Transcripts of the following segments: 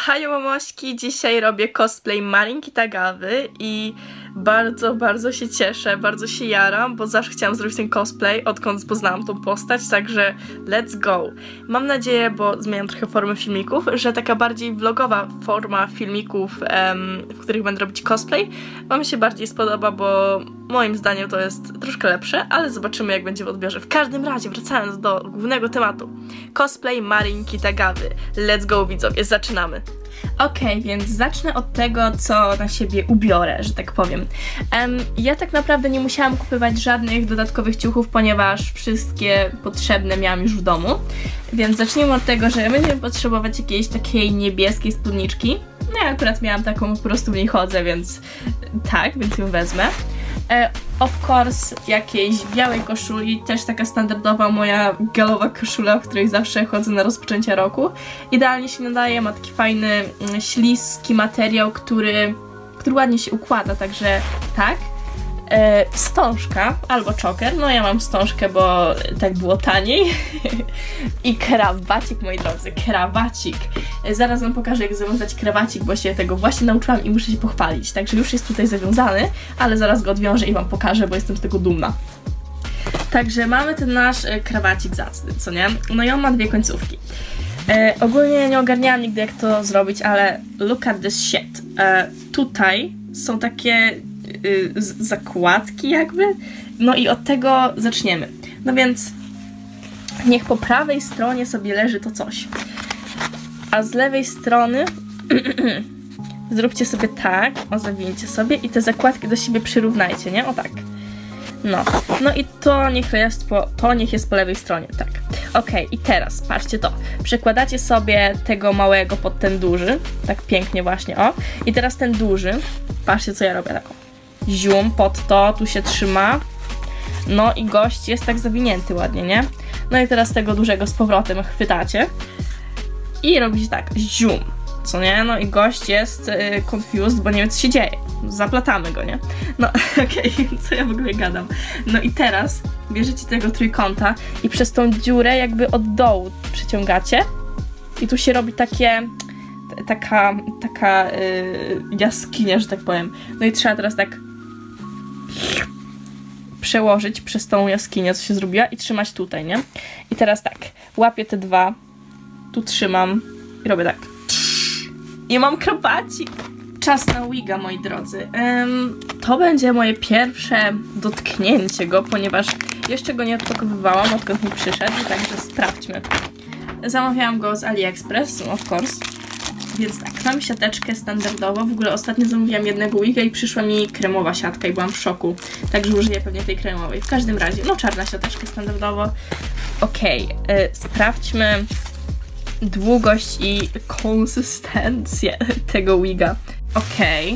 Hajo mamośki, dzisiaj robię cosplay Marinki Tagawy i bardzo się cieszę, bardzo się jaram, bo zawsze chciałam zrobić ten cosplay, odkąd poznałam tą postać, także let's go. Mam nadzieję, bo zmieniam trochę formę filmików, że taka bardziej vlogowa forma filmików, w których będę robić cosplay, wam się bardziej spodoba, bo moim zdaniem to jest troszkę lepsze, ale zobaczymy, jak będzie w odbiorze. W każdym razie, wracając do głównego tematu. Cosplay Marinki Tagawy. Let's go, widzowie, zaczynamy. Okej, więc zacznę od tego, co na siebie ubiorę, że tak powiem. Ja tak naprawdę nie musiałam kupować żadnych dodatkowych ciuchów, ponieważ wszystkie potrzebne miałam już w domu. Więc zacznijmy od tego, że będziemy potrzebować jakiejś takiej niebieskiej spódniczki. No ja akurat miałam taką, po prostu w niej chodzę, więc tak, więc ją wezmę. Of course, jakiejś białej koszuli, też taka standardowa moja galowa koszula, w której zawsze chodzę na rozpoczęcie roku. Idealnie się nadaje, ma taki fajny, śliski materiał, który ładnie się układa, także tak. Wstążka albo czoker, no ja mam wstążkę, bo tak było taniej. I krawacik, moi drodzy, krawacik. Zaraz wam pokażę, jak zawiązać krawacik, bo się tego właśnie nauczyłam i muszę się pochwalić. Także już jest tutaj zawiązany, ale zaraz go odwiążę i wam pokażę, bo jestem z tego dumna. Także mamy ten nasz krawacik zacny, co nie? No i on ma dwie końcówki. Ogólnie nie ogarniałam nigdy, jak to zrobić, ale look at this shit. Tutaj są takie zakładki jakby, no i od tego zaczniemy. No więc niech po prawej stronie sobie leży to coś, a z lewej strony zróbcie sobie tak, zawincie sobie i te zakładki do siebie przyrównajcie, nie? O tak. No i to niech jest po lewej stronie, tak. Okej, i teraz, patrzcie to. Przekładacie sobie tego małego pod ten duży, tak pięknie właśnie, o. I teraz ten duży, patrzcie, co ja robię taką. Zium pod to, tu się trzyma. No i gość jest tak zawinięty ładnie, nie? No i teraz tego dużego z powrotem chwytacie i robicie tak, zium, co nie? No i gość jest confused, bo nie wie, co się dzieje. Zaplatamy go, nie? No okej, co ja w ogóle gadam? No i teraz bierzecie tego trójkąta i przez tą dziurę jakby od dołu przeciągacie i tu się robi taka jaskinia, że tak powiem. No i trzeba teraz tak przełożyć przez tą jaskinię, co się zrobiła i trzymać tutaj, nie? I teraz tak, łapię te dwa, tu trzymam i robię tak. I mam krawacik. Czas na wiga, moi drodzy. To będzie moje pierwsze dotknięcie go, ponieważ jeszcze go nie odpakowywałam, odkąd mi przyszedł, także sprawdźmy. Zamawiałam go z AliExpress, of course. Więc tak, mam siateczkę standardowo. W ogóle ostatnio zamówiłam jednego wiga i przyszła mi kremowa siatka i byłam w szoku. Także użyję pewnie tej kremowej. W każdym razie, no czarna siateczka standardowo. Okej, sprawdźmy długość i konsystencję tego wiga. Okej.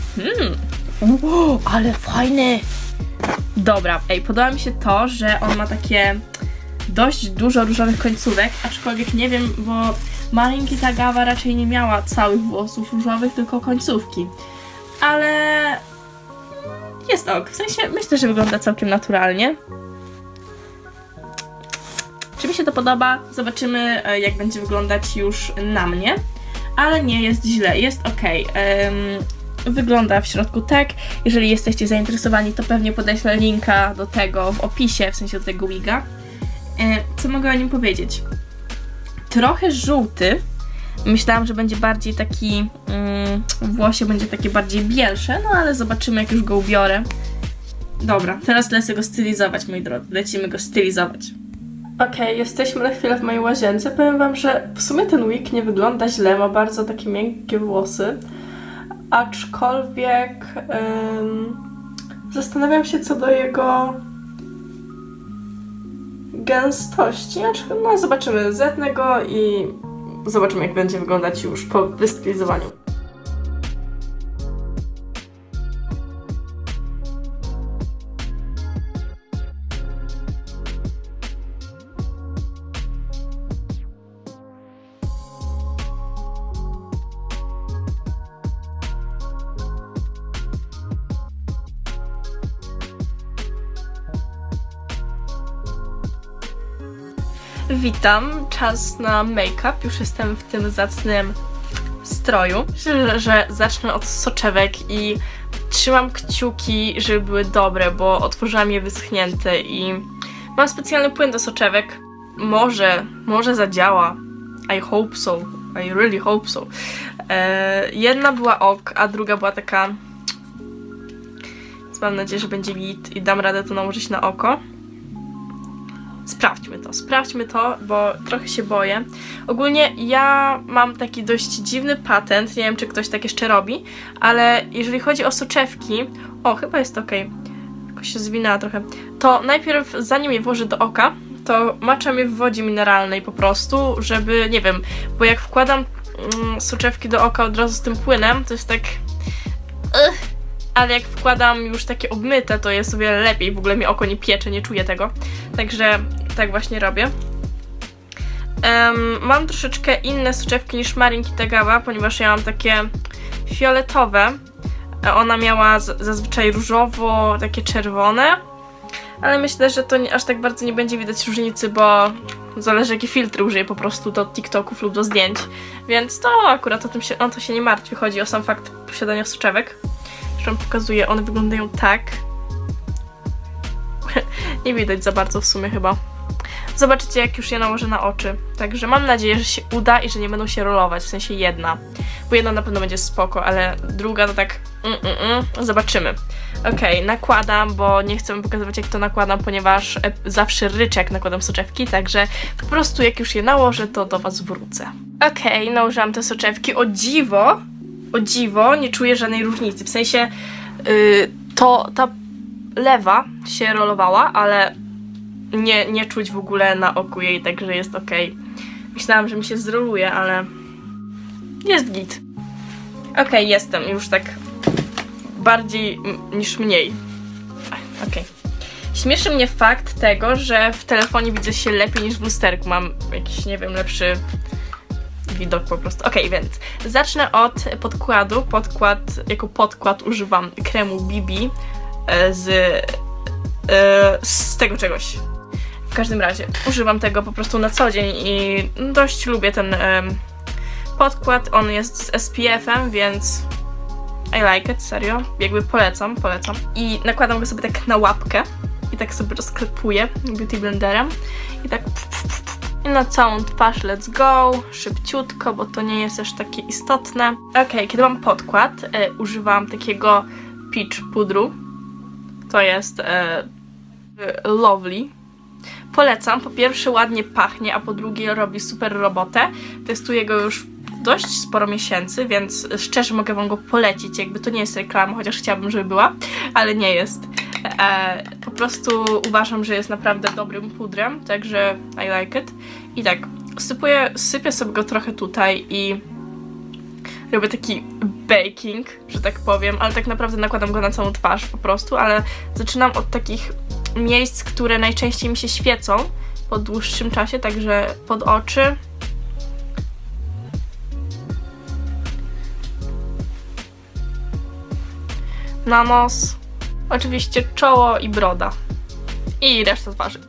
Ale fajny! Dobra, podoba mi się to, że on ma takie dość dużo różowych końcówek, aczkolwiek nie wiem, bo Marinki Tagawa raczej nie miała całych włosów różowych, tylko końcówki. Ale jest ok, w sensie myślę, że wygląda całkiem naturalnie. Czy mi się to podoba? Zobaczymy, jak będzie wyglądać już na mnie. Ale nie jest źle, jest ok. Wygląda w środku tak. Jeżeli jesteście zainteresowani, to pewnie podeślę linka do tego w opisie, w sensie do tego wiga. Co mogę o nim powiedzieć? Trochę żółty. Myślałam, że będzie bardziej taki włosie będzie takie bardziej bielsze, no ale zobaczymy, jak już go ubiorę. Dobra, teraz lecę go stylizować, moi drodzy. Lecimy go stylizować. Okej, jesteśmy na chwilę w mojej łazience. Powiem wam, że w sumie ten wig nie wygląda źle, ma bardzo takie miękkie włosy. Aczkolwiek zastanawiam się co do jego gęstości. No zobaczymy, zetnę go i zobaczymy, jak będzie wyglądać już po wystylizowaniu. Witam, czas na make-up. Już jestem w tym zacnym nastroju. Myślę, że zacznę od soczewek i trzymam kciuki, żeby były dobre, bo otworzyłam je wyschnięte i mam specjalny płyn do soczewek. Może zadziała. I hope so. I really hope so. Jedna była ok, a druga była taka... Mam nadzieję, że będzie git i dam radę to nałożyć na oko. Sprawdźmy to, bo trochę się boję. Ogólnie ja mam taki dość dziwny patent, nie wiem, czy ktoś tak jeszcze robi, ale jeżeli chodzi o soczewki... O, chyba jest ok. Jakoś się zwinęła trochę. To najpierw, zanim je włożę do oka, to maczam je w wodzie mineralnej po prostu, żeby, nie wiem, bo jak wkładam soczewki do oka od razu z tym płynem, to jest tak... Ale jak wkładam już takie obmyte, to jest o wiele lepiej. W ogóle mi oko nie piecze, nie czuję tego. Także tak właśnie robię. Mam troszeczkę inne soczewki niż Marin Kitagawa, ponieważ ja mam takie fioletowe. Ona miała zazwyczaj różowo, takie czerwone. Ale myślę, że to aż tak bardzo nie będzie widać różnicy, bo zależy jakie filtry użyję po prostu do TikToków lub do zdjęć. Więc to akurat o to się nie martwi. Chodzi o sam fakt posiadania soczewek. Zresztą pokazuję, one wyglądają tak. Nie widać za bardzo w sumie chyba. Zobaczycie, jak już je nałożę na oczy. Także mam nadzieję, że się uda i że nie będą się rolować, w sensie jedna. Bo jedna na pewno będzie spoko, ale druga to tak... Zobaczymy. Okej, nakładam, bo nie chcę pokazywać, jak to nakładam, ponieważ zawsze ryczę, jak nakładam soczewki, także po prostu jak już je nałożę, to do was wrócę. Okej, nałożyłam te soczewki. O dziwo, nie czuję żadnej różnicy. W sensie ta lewa się rolowała, ale nie czuć w ogóle na oku jej, także jest ok. Myślałam, że mi się zroluje, ale jest git. Okej, jestem już tak bardziej niż mniej. Okej. Śmieszy mnie fakt tego, że w telefonie widzę się lepiej niż w lusterku. Mam jakiś, nie wiem, lepszy widok po prostu. Okej, więc zacznę od podkładu. Jako podkład używam kremu BB z tego czegoś. W każdym razie używam tego po prostu na co dzień i dość lubię ten podkład. On jest z SPF-em, więc I like it, serio. Jakby polecam. I nakładam go sobie tak na łapkę i tak sobie rozklepuję beauty blenderem i tak i na całą twarz let's go, szybciutko, bo to nie jest aż takie istotne. Okej, kiedy mam podkład, używam takiego peach pudru. To jest Lovely. Polecam, po pierwsze ładnie pachnie, a po drugie robi super robotę. Testuję go już dość sporo miesięcy, więc szczerze mogę wam go polecić, jakby to nie jest reklama, chociaż chciałabym, żeby była, ale nie jest. Po prostu uważam, że jest naprawdę dobrym pudrem, także I like it. I tak, sypię sobie go trochę tutaj i robię taki baking, że tak powiem, ale tak naprawdę nakładam go na całą twarz po prostu, ale zaczynam od takich miejsc, które najczęściej mi się świecą po dłuższym czasie, także pod oczy. Na nos. Oczywiście czoło i broda. I reszta twarzy.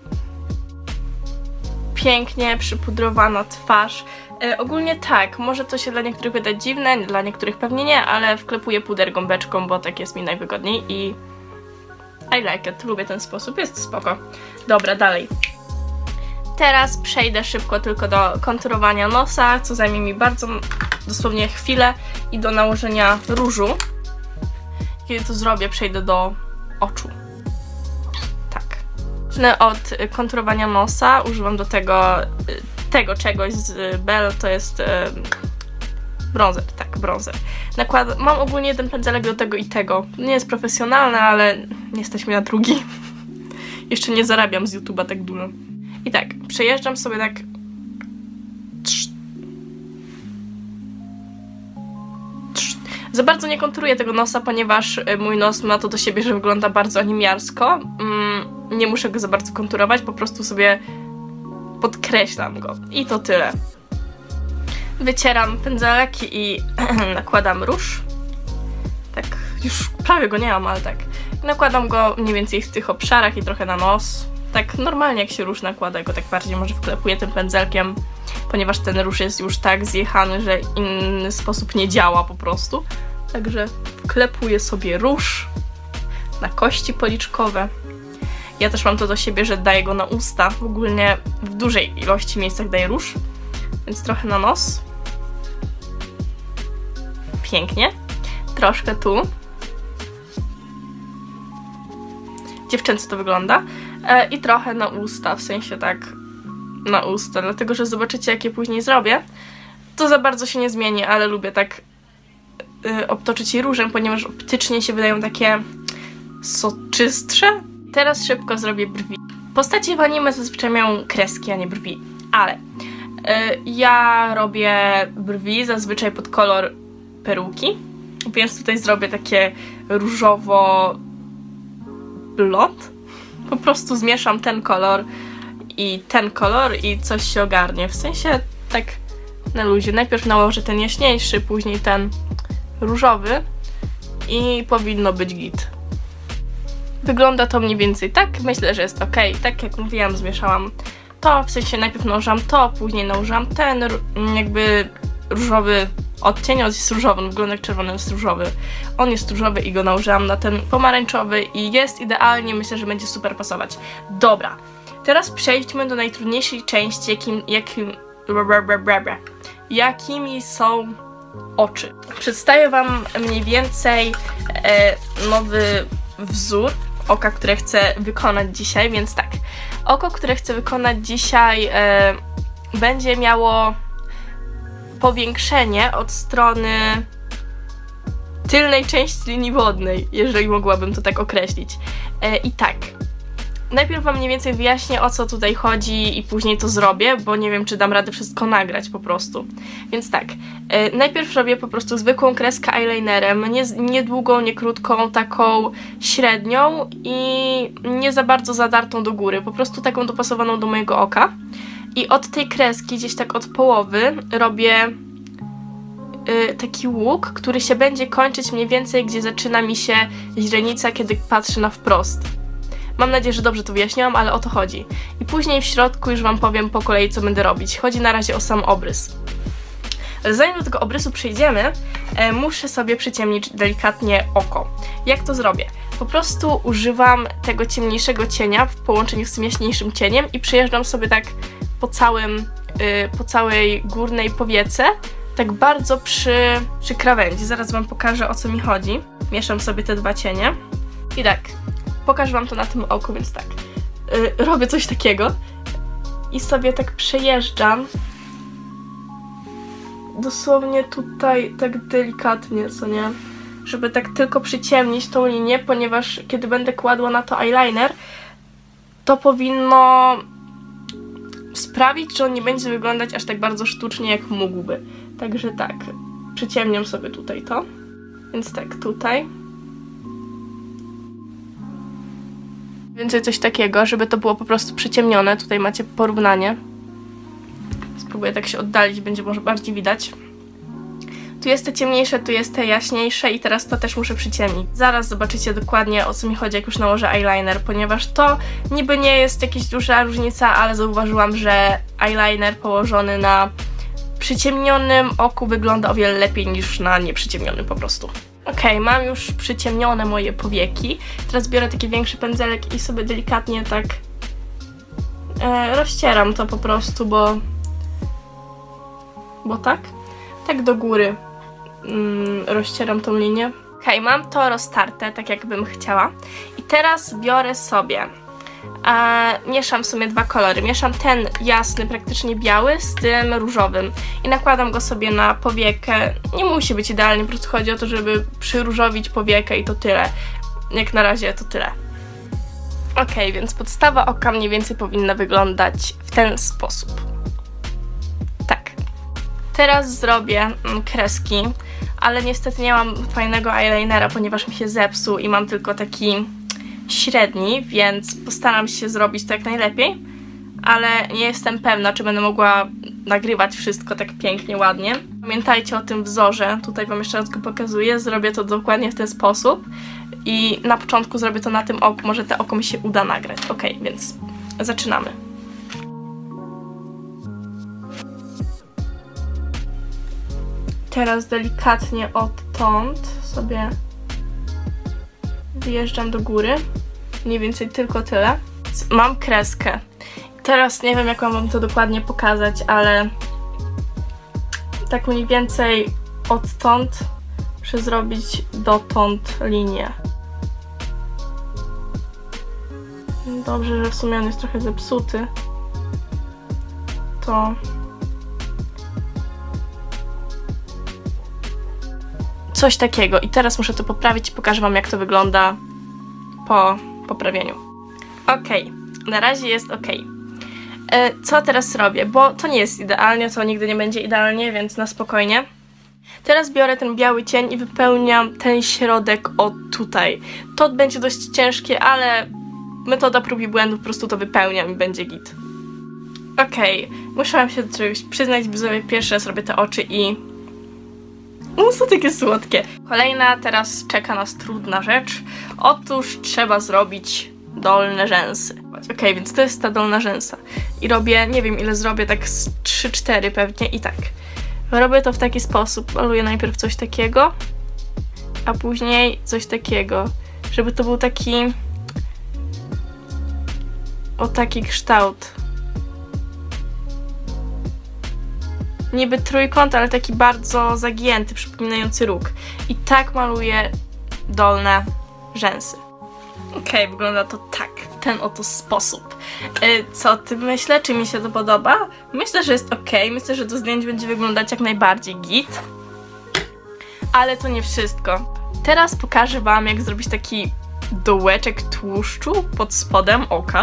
Pięknie przypudrowana twarz. Ogólnie tak, może to się dla niektórych wydać dziwne, dla niektórych pewnie nie, ale wklepuję puder gąbeczką, bo tak jest mi najwygodniej i I like it, lubię ten sposób, jest spoko. Dobra, dalej. Teraz przejdę szybko tylko do konturowania nosa, co zajmie mi bardzo dosłownie chwilę i do nałożenia różu. Kiedy to zrobię, przejdę do oczu. Tak. Zacznę od konturowania nosa. Używam do tego czegoś z Belle, to jest bronzer, tak, bronzer. Mam ogólnie jeden pędzelek do tego i tego. Nie jest profesjonalny, ale nie stać mi na drugi. Jeszcze nie zarabiam z YouTube'a tak dużo. I tak, przejeżdżam sobie tak... Za bardzo nie konturuję tego nosa, ponieważ mój nos ma to do siebie, że wygląda bardzo animiarsko. Nie muszę go za bardzo konturować, po prostu sobie podkreślam go. I to tyle. Wycieram pędzelek i nakładam róż. Tak, już prawie go nie mam, ale tak. Nakładam go mniej więcej w tych obszarach i trochę na nos. Tak normalnie jak się róż nakłada, go tak bardziej może wklepuję tym pędzelkiem ponieważ ten róż jest już tak zjechany, że inny sposób nie działa po prostu. Także wklepuję sobie róż na kości policzkowe. Ja też mam to do siebie, że daję go na usta. Ogólnie w dużej ilości miejscach daję róż, więc trochę na nos. Pięknie. Troszkę tu. Dziewczęco to wygląda. I trochę na usta, w sensie tak na usta, dlatego że zobaczycie, jak je później zrobię. To za bardzo się nie zmieni, ale lubię tak obtoczyć je różem, ponieważ optycznie się wydają takie soczystsze. Teraz szybko zrobię brwi. Postacie w anime zazwyczaj mają kreski, a nie brwi, ale ja robię brwi zazwyczaj pod kolor peruki, więc tutaj zrobię takie różowo-blond. Po prostu zmieszam ten kolor i coś się ogarnie. W sensie tak na luzie. Najpierw nałożę ten jaśniejszy, później ten różowy i powinno być git. Wygląda to mniej więcej tak. Myślę, że jest ok. Tak jak mówiłam, zmieszałam to. W sensie najpierw nałożyłam to, później nałożyłam ten jakby różowy odcień. On jest różowy, on wygląda jak czerwony, jest różowy. On jest różowy i go nałożyłam na ten pomarańczowy i jest idealnie. Myślę, że będzie super pasować. Dobra. Teraz przejdźmy do najtrudniejszej części, jakimi są oczy. Przedstawię wam mniej więcej nowy wzór oka, które chcę wykonać dzisiaj, więc tak. Oko, które chcę wykonać dzisiaj będzie miało powiększenie od strony tylnej części linii wodnej, jeżeli mogłabym to tak określić. I tak. Najpierw wam mniej więcej wyjaśnię, o co tutaj chodzi i później to zrobię, bo nie wiem, czy dam radę wszystko nagrać po prostu. Więc tak, najpierw robię po prostu zwykłą kreskę eyelinerem, nie długą, nie krótką, taką średnią i nie za bardzo zadartą do góry, po prostu taką dopasowaną do mojego oka. I od tej kreski, gdzieś tak od połowy, robię taki łuk, który się będzie kończyć mniej więcej, gdzie zaczyna mi się źrenica, kiedy patrzę na wprost. Mam nadzieję, że dobrze to wyjaśniłam, ale o to chodzi. I później w środku już wam powiem po kolei, co będę robić. Chodzi na razie o sam obrys. Ale zanim do tego obrysu przejdziemy, muszę sobie przyciemnić delikatnie oko. Jak to zrobię? Po prostu używam tego ciemniejszego cienia w połączeniu z tym jaśniejszym cieniem i przejeżdżam sobie tak po całej górnej powiece, tak bardzo przy krawędzi. Zaraz wam pokażę, o co mi chodzi. Mieszam sobie te dwa cienie. I tak, pokażę wam to na tym oku, więc tak. Robię coś takiego i sobie tak przejeżdżam dosłownie tutaj tak delikatnie, co nie? Żeby tak tylko przyciemnić tą linię, ponieważ kiedy będę kładła na to eyeliner, to powinno sprawić, że on nie będzie wyglądać aż tak bardzo sztucznie, jak mógłby. Także tak, przyciemniam sobie tutaj to. Więc tak, tutaj. Więcej coś takiego, żeby to było po prostu przyciemnione. Tutaj macie porównanie. Spróbuję tak się oddalić, będzie może bardziej widać. Tu jest te ciemniejsze, tu jest te jaśniejsze i teraz to też muszę przyciemnić. Zaraz zobaczycie dokładnie, o co mi chodzi, jak już nałożę eyeliner, ponieważ to niby nie jest jakaś duża różnica, ale zauważyłam, że eyeliner położony na przyciemnionym oku wygląda o wiele lepiej niż na nieprzyciemnionym po prostu. Okej, mam już przyciemnione moje powieki. Teraz biorę taki większy pędzelek i sobie delikatnie tak rozcieram to po prostu, bo tak do góry rozcieram tą linię. Okej, mam to roztarte, tak jakbym chciała. I teraz biorę sobie, mieszam w sumie dwa kolory. Mieszam ten jasny, praktycznie biały z tym różowym. I nakładam go sobie na powiekę. Nie musi być idealnie, po prostu chodzi o to, żeby przyróżowić powiekę i to tyle. Jak na razie to tyle. Okej, więc podstawa oka mniej więcej powinna wyglądać w ten sposób. Tak. Teraz zrobię kreski, ale niestety nie mam fajnego eyelinera, ponieważ mi się zepsuł i mam tylko taki średni, więc postaram się zrobić to jak najlepiej, ale nie jestem pewna, czy będę mogła nagrywać wszystko tak pięknie, ładnie. Pamiętajcie o tym wzorze, tutaj wam jeszcze raz go pokazuję, zrobię to dokładnie w ten sposób i na początku zrobię to na tym oku, może to oko mi się uda nagrać. Okej, więc zaczynamy. Teraz delikatnie odtąd sobie wyjeżdżam do góry. Mniej więcej tylko tyle. Mam kreskę. Teraz nie wiem, jak mam wam to dokładnie pokazać, ale tak mniej więcej odtąd muszę zrobić dotąd linię. Dobrze, że w sumie on jest trochę zepsuty. To coś takiego. I teraz muszę to poprawić i pokażę wam, jak to wygląda po poprawieniu. Okej, na razie jest okej. Co teraz robię? Bo to nie jest idealnie, to nigdy nie będzie idealnie, więc na spokojnie. Teraz biorę ten biały cień i wypełniam ten środek od tutaj. To będzie dość ciężkie, ale metoda prób i błędów, po prostu to wypełniam i będzie git. Okej, muszę wam się do czegoś przyznać, bo sobie pierwszy raz robię te oczy i są takie słodkie. Kolejna teraz czeka nas trudna rzecz. Otóż trzeba zrobić dolne rzęsy. Okej, więc to jest ta dolna rzęsa. I robię, nie wiem ile zrobię, tak z 3-4 pewnie i tak. Robię to w taki sposób. Maluję najpierw coś takiego, a później coś takiego. Żeby to był taki... o taki kształt. Niby trójkąt, ale taki bardzo zagięty, przypominający róg. I tak maluję dolne rzęsy. Okej, wygląda to tak, w ten oto sposób. Co ty myślę? Czy mi się to podoba? Myślę, że jest okej. Myślę, że to zdjęcie będzie wyglądać jak najbardziej git. Ale to nie wszystko. Teraz pokażę wam, jak zrobić taki dołeczek tłuszczu pod spodem oka.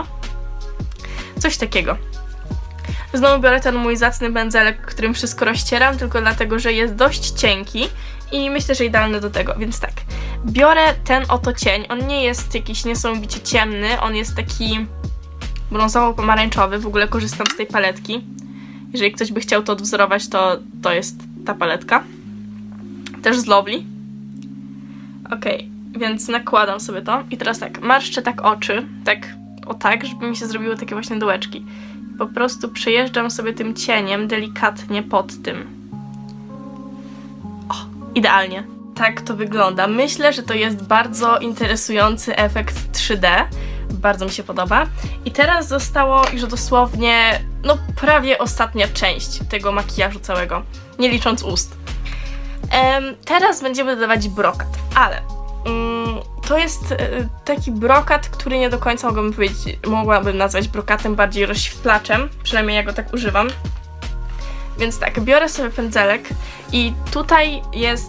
Coś takiego. Znowu biorę ten mój zacny pędzelek, którym wszystko rozcieram, tylko dlatego, że jest dość cienki i myślę, że idealny do tego, więc tak. Biorę ten oto cień, on nie jest jakiś niesamowicie ciemny, on jest taki brązowo-pomarańczowy, w ogóle korzystam z tej paletki. Jeżeli ktoś by chciał to odwzorować, to jest ta paletka. Też z Lovely. Okej, więc nakładam sobie to i teraz tak, marszczę tak oczy, tak, żeby mi się zrobiły takie właśnie dołeczki. Po prostu przejeżdżam sobie tym cieniem delikatnie pod tym. O, idealnie. Tak to wygląda. Myślę, że to jest bardzo interesujący efekt 3D. Bardzo mi się podoba. I teraz zostało już dosłownie, no prawie ostatnia część tego makijażu całego. Nie licząc ust. Teraz będziemy dodawać brokat, ale to jest taki brokat, który nie do końca mogłabym nazwać brokatem, bardziej rozświetlaczem, przynajmniej ja go tak używam. Więc tak, biorę sobie pędzelek i tutaj jest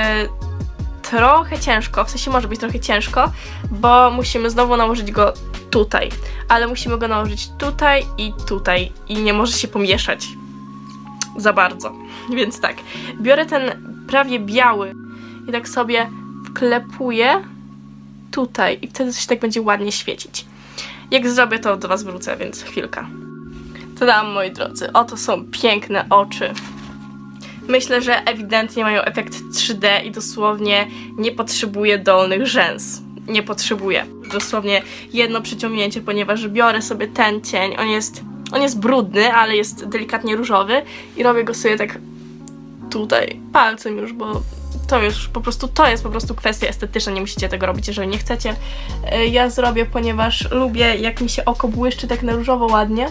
trochę ciężko, w sensie może być trochę ciężko, bo musimy znowu nałożyć go tutaj, ale musimy go nałożyć tutaj i nie może się pomieszać za bardzo. Więc tak, biorę ten prawie biały i tak sobie wklepuję tutaj i wtedy coś tak będzie ładnie świecić. Jak zrobię, to do was wrócę, więc chwilka. Tadam, moi drodzy, oto są piękne oczy. Myślę, że ewidentnie mają efekt 3D i dosłownie nie potrzebuję dolnych rzęs. Nie potrzebuję. Dosłownie jedno przeciągnięcie, ponieważ biorę sobie ten cień, on jest brudny, ale jest delikatnie różowy i robię go sobie tak tutaj palcem już, bo to jest po prostu kwestia estetyczna, nie musicie tego robić, jeżeli nie chcecie. Ja zrobię, ponieważ lubię, jak mi się oko błyszczy tak na różowo ładnie.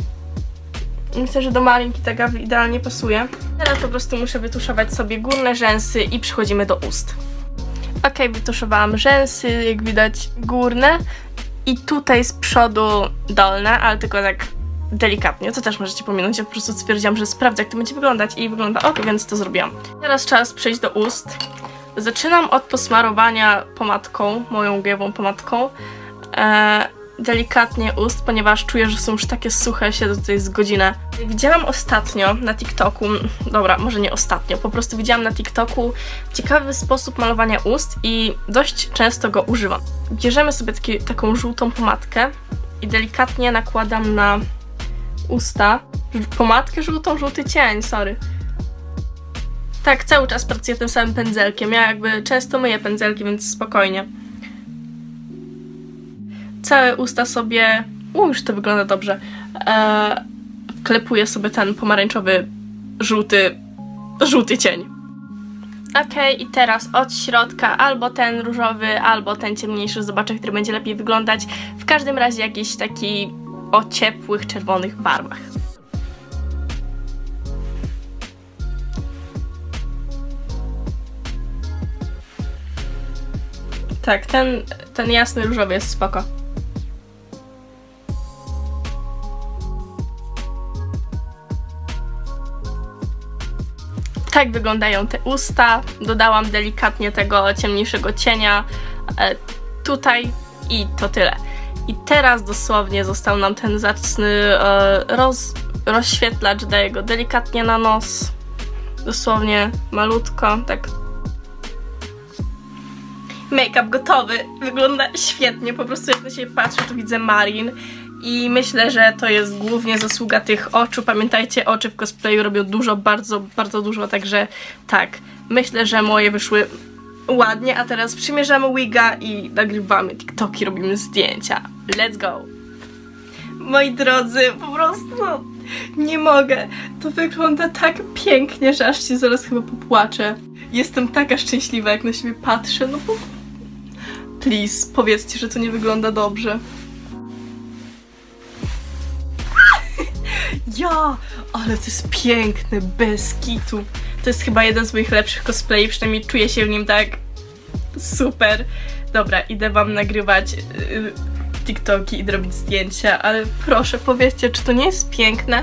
Myślę, że do Marinki ta Gavi idealnie pasuje. Teraz po prostu muszę wytuszować sobie górne rzęsy i przechodzimy do ust. Ok, wytuszowałam rzęsy, jak widać górne i tutaj z przodu dolne, ale tylko tak delikatnie, to też możecie pominąć, ja po prostu stwierdziłam, że sprawdzę, jak to będzie wyglądać i wygląda ok, więc to zrobiłam. Teraz czas przejść do ust. Zaczynam od posmarowania pomadką, moją gejową pomadką, delikatnie ust, ponieważ czuję, że są już takie suche, siedzę tutaj z godzinę. Widziałam ostatnio na TikToku, dobra, może nie ostatnio, po prostu widziałam na TikToku ciekawy sposób malowania ust i dość często go używam. Bierzemy sobie taką żółtą pomadkę i delikatnie nakładam na usta. Pomadkę żółtą, żółty cień, sorry. Tak, cały czas pracuję tym samym pędzelkiem. Ja jakby często myję pędzelki, więc spokojnie. Całe usta sobie... już to wygląda dobrze. Wklepuję sobie ten pomarańczowy, żółty cień. Okej, i teraz od środka albo ten różowy, albo ten ciemniejszy, zobaczę, który będzie lepiej wyglądać. W każdym razie jakiś taki o ciepłych, czerwonych barwach. Tak, ten jasny różowy jest spoko. Tak wyglądają te usta. Dodałam delikatnie tego ciemniejszego cienia tutaj i to tyle. I teraz dosłownie został nam ten zacny rozświetlacz, daję go delikatnie na nos. Dosłownie malutko, tak. Make-up gotowy, wygląda świetnie, po prostu jak na siebie patrzę, to widzę Marin i myślę, że to jest głównie zasługa tych oczu. Pamiętajcie, oczy w cosplayu robią dużo, bardzo, bardzo dużo, także tak, myślę, że moje wyszły ładnie, a teraz przymierzamy wiga i nagrywamy TikToki, robimy zdjęcia. Let's go! Moi drodzy, po prostu nie mogę. To wygląda tak pięknie, że aż się zaraz chyba popłaczę. Jestem taka szczęśliwa, jak na siebie patrzę. No bo... Please, powiedzcie, że to nie wygląda dobrze. Ja! Ale to jest piękne, bez kitu. To jest chyba jeden z moich lepszych cosplay, przynajmniej czuję się w nim tak super. Dobra, idę wam nagrywać TikToki i robić zdjęcia, ale proszę, powiedzcie, czy to nie jest piękne?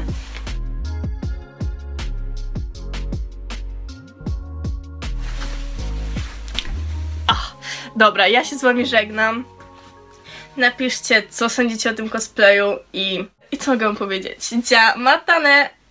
Dobra, ja się z wami żegnam. Napiszcie, co sądzicie o tym cosplayu i co mogę powiedzieć. Matane!